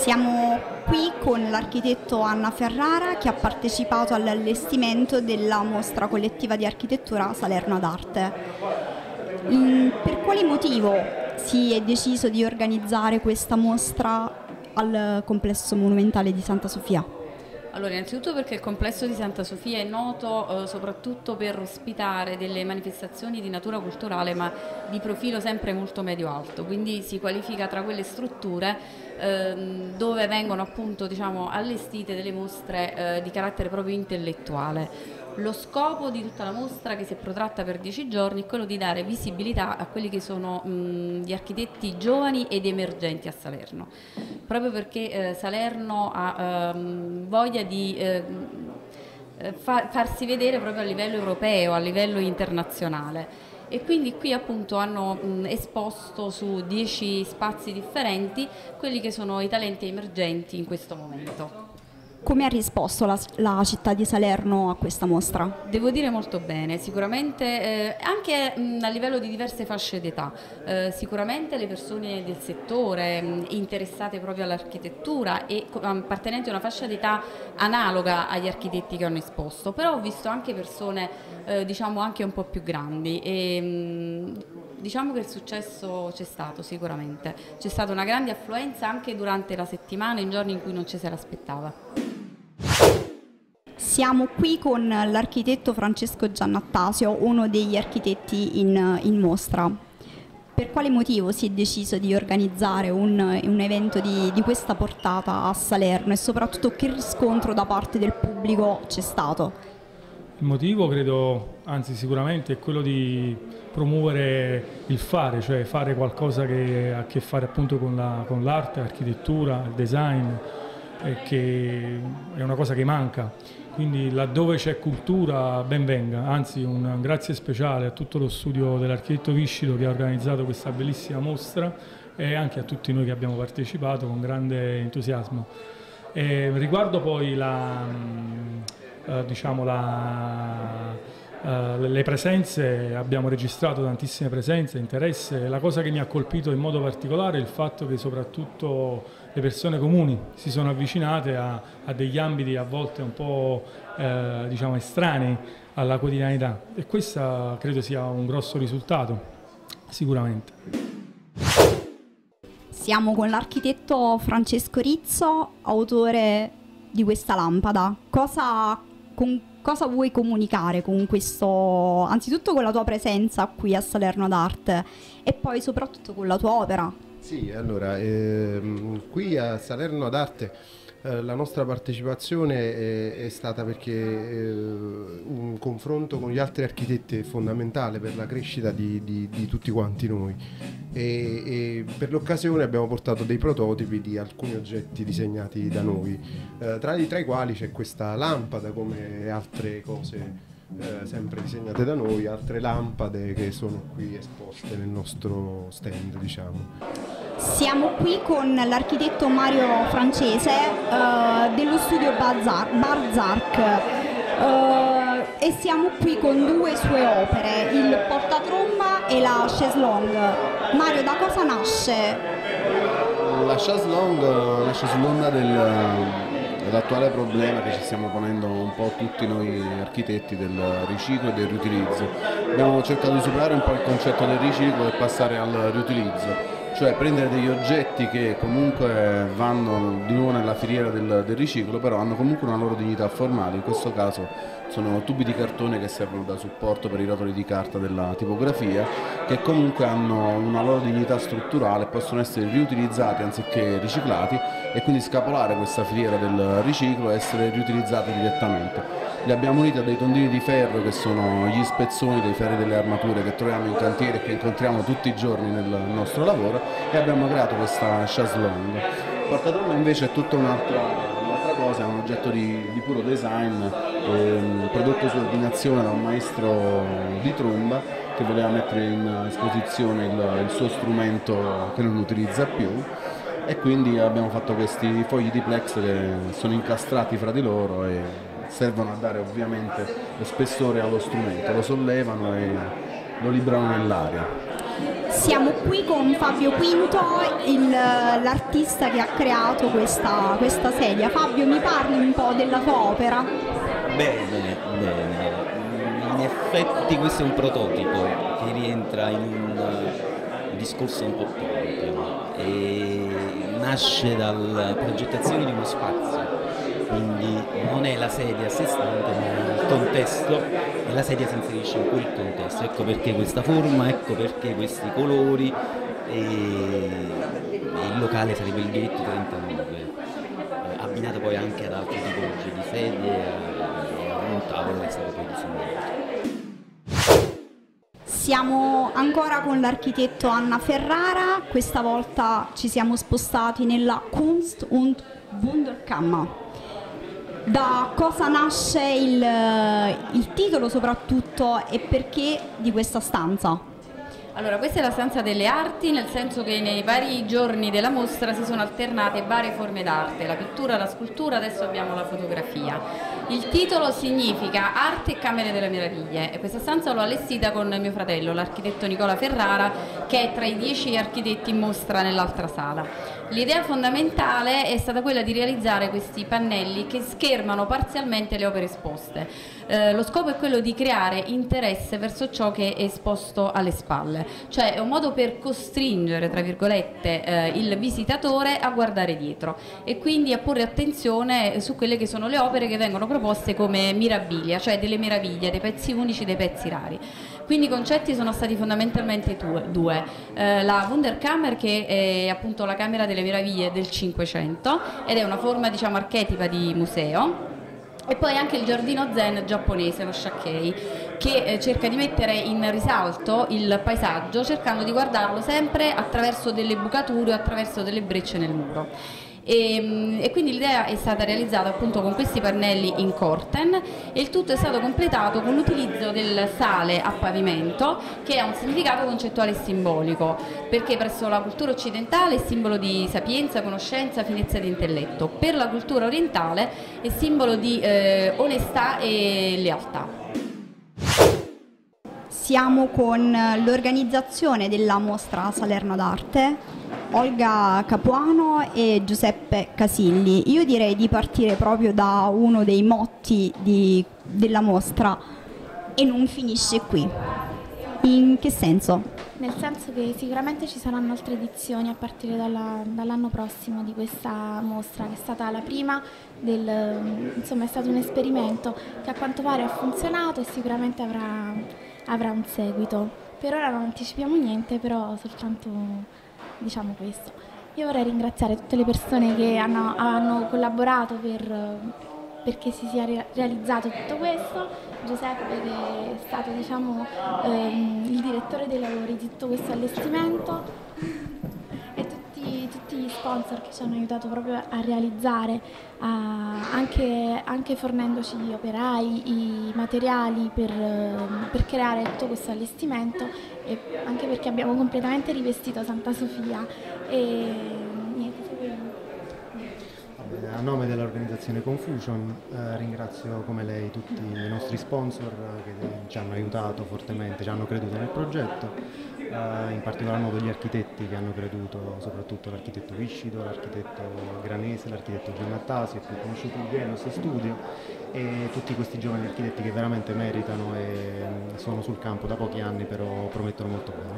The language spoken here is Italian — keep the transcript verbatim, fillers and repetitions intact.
Siamo qui con l'architetto Anna Ferrara che ha partecipato all'allestimento della mostra collettiva di architettura Salerno ad Arte. Per quale motivo si è deciso di organizzare questa mostra al complesso monumentale di Santa Sofia? Allora, innanzitutto perché il complesso di Santa Sofia è noto eh, soprattutto per ospitare delle manifestazioni di natura culturale, ma di profilo sempre molto medio-alto, quindi si qualifica tra quelle strutture ehm, dove vengono appunto, diciamo, allestite delle mostre eh, di carattere proprio intellettuale. Lo scopo di tutta la mostra, che si è protratta per dieci giorni, è quello di dare visibilità a quelli che sono mh, gli architetti giovani ed emergenti a Salerno, proprio perché eh, Salerno ha ehm, voglia di eh, fa, farsi vedere proprio a livello europeo, a livello internazionale. E quindi qui appunto hanno mh, esposto su dieci spazi differenti quelli che sono i talenti emergenti in questo momento. Come ha risposto la, la città di Salerno a questa mostra? Devo dire molto bene, sicuramente eh, anche mh, a livello di diverse fasce d'età, eh, sicuramente le persone del settore mh, interessate proprio all'architettura e appartenenti a una fascia d'età analoga agli architetti che hanno esposto, però ho visto anche persone eh, diciamo anche un po' più grandi e mh, diciamo che il successo c'è stato sicuramente, c'è stata una grande affluenza anche durante la settimana, in giorni in cui non ci si aspettava. Siamo qui con l'architetto Francesco Giannattasio, uno degli architetti in, in mostra. Per quale motivo si è deciso di organizzare un, un evento di, di questa portata a Salerno e soprattutto che riscontro da parte del pubblico c'è stato? Il motivo credo, anzi sicuramente, è quello di promuovere il fare, cioè fare qualcosa che ha a che fare appunto con la, con l'arte, l'architettura, il design, eh, che è una cosa che manca. Quindi laddove c'è cultura ben venga, anzi un grazie speciale a tutto lo studio dell'architetto Viscido che ha organizzato questa bellissima mostra e anche a tutti noi che abbiamo partecipato con grande entusiasmo. E riguardo poi la, eh, diciamo la, Uh, le presenze, abbiamo registrato tantissime presenze, interesse. La cosa che mi ha colpito in modo particolare è il fatto che soprattutto le persone comuni si sono avvicinate a, a degli ambiti a volte un po' eh, diciamo estranei alla quotidianità e questo credo sia un grosso risultato, sicuramente. Siamo con l'architetto Francesco Rizzo, autore di questa lampada. Cosa, con Cosa vuoi comunicare con questo, anzitutto con la tua presenza qui a Salerno ad Arte e poi soprattutto con la tua opera? Sì, allora, ehm, qui a Salerno ad Arte eh, la nostra partecipazione è, è stata perché eh, un confronto con gli altri architetti è fondamentale per la crescita di, di, di tutti quanti noi e, e per l'occasione abbiamo portato dei prototipi di alcuni oggetti disegnati da noi, eh, tra, tra i quali c'è questa lampada come altre cose Eh, sempre disegnate da noi, altre lampade che sono qui esposte nel nostro stand, diciamo. Siamo qui con l'architetto Mario Francese eh, dello studio Bazar, Barzark eh, e siamo qui con due sue opere, il portatromba e la chaise longue. Mario, da cosa nasce? La chaise longue nasce sull'onda del l'attuale problema che ci stiamo ponendo un po' tutti noi architetti del riciclo e del riutilizzo. Abbiamo cercato di superare un po' il concetto del riciclo e passare al riutilizzo, cioè prendere degli oggetti che comunque vanno di nuovo nella filiera del, del riciclo, però hanno comunque una loro dignità formale. In questo caso sono tubi di cartone che servono da supporto per i rotoli di carta della tipografia, che comunque hanno una loro dignità strutturale e possono essere riutilizzati anziché riciclati e quindi scapolare questa filiera del riciclo e essere riutilizzati direttamente. Li abbiamo uniti a dei tondini di ferro che sono gli spezzoni dei ferri delle armature che troviamo in cantiere e che incontriamo tutti i giorni nel nostro lavoro e abbiamo creato questa chaise longue. Il portatromba invece è tutta un'altra cosa, è un oggetto di, di puro design, ehm, prodotto su ordinazione da un maestro di tromba che voleva mettere in esposizione il, il suo strumento che non utilizza più e quindi abbiamo fatto questi fogli di plex che sono incastrati fra di loro e servono a dare ovviamente lo spessore allo strumento, lo sollevano e lo librano nell'aria. Siamo qui con Fabio Quinto, il- l'artista che ha creato questa, questa sedia. Fabio, mi parli un po' della tua opera? Bene, bene. In effetti questo è un prototipo che rientra in un uh, discorso un po' più ampio e nasce dalla progettazione di uno spazio, quindi non è la sedia a sé stante, ma il contesto, e la sedia si inserisce in quel contesto. Ecco perché questa forma, ecco perché questi colori, e, e il locale sarebbe il Ghetto trentanove, eh, abbinato poi anche ad altre tipologie di sedie e a un tavolo che è stato poi disegnato. Siamo ancora con l'architetto Anna Ferrara, questa volta ci siamo spostati nella Kunst und Wunderkammer. Da cosa nasce il, il titolo soprattutto e perché di questa stanza? Allora, questa è la stanza delle arti, nel senso che nei vari giorni della mostra si sono alternate varie forme d'arte, la pittura, la scultura, adesso abbiamo la fotografia. Il titolo significa Arte e Camere delle Meraviglie e questa stanza l'ho allestita con mio fratello, l'architetto Nicola Ferrara, che è tra i dieci architetti in mostra nell'altra sala. L'idea fondamentale è stata quella di realizzare questi pannelli che schermano parzialmente le opere esposte. Eh, lo scopo è quello di creare interesse verso ciò che è esposto alle spalle, cioè è un modo per costringere, tra virgolette, eh, il visitatore a guardare dietro e quindi a porre attenzione su quelle che sono le opere che vengono proposte come mirabilia, cioè delle meraviglie, dei pezzi unici, dei pezzi rari. Quindi i concetti sono stati fondamentalmente due, eh, la Wunderkammer, che è appunto la Camera delle Meraviglie del Cinquecento ed è una forma, diciamo, archetipa di museo, e poi anche il giardino zen giapponese, lo Shakkei, che eh, cerca di mettere in risalto il paesaggio cercando di guardarlo sempre attraverso delle bucature o attraverso delle brecce nel muro. E, e quindi l'idea è stata realizzata appunto con questi pannelli in corten e il tutto è stato completato con l'utilizzo del sale a pavimento, che ha un significato concettuale e simbolico, perché presso la cultura occidentale è simbolo di sapienza, conoscenza, finezza di intelletto, per la cultura orientale è simbolo di eh, onestà e lealtà. Siamo con l'organizzazione della mostra Salerno d'Arte, Olga Capuano e Giuseppe Casilli. Io direi di partire proprio da uno dei motti di, della mostra: e non finisce qui. In che senso? Nel senso che sicuramente ci saranno altre edizioni a partire dalla, dall'anno prossimo di questa mostra, che è stata la prima del, insomma è stato un esperimento che a quanto pare ha funzionato e sicuramente avrà, avrà un seguito. Per ora non anticipiamo niente, però soltanto diciamo questo. Io vorrei ringraziare tutte le persone che hanno, hanno collaborato per, perché si sia re realizzato tutto questo, Giuseppe che è stato, diciamo, ehm, il direttore dei lavori di tutto questo allestimento, e tutti, tutti gli sponsor che ci hanno aiutato proprio a realizzare, a, anche, anche fornendoci gli operai, i materiali per, per creare tutto questo allestimento, e anche perché abbiamo completamente rivestito Santa Sofia. E niente, a nome dell'organizzazione Confusion eh, ringrazio come lei tutti i nostri sponsor che ci hanno aiutato fortemente, ci hanno creduto nel progetto, eh, in particolar modo gli architetti che hanno creduto, soprattutto l'architetto Viscido, l'architetto Granese, l'architetto Giannattasio, più conosciuto il Genos Studio, e tutti questi giovani architetti che veramente meritano e sono sul campo da pochi anni, però promettono molto bene.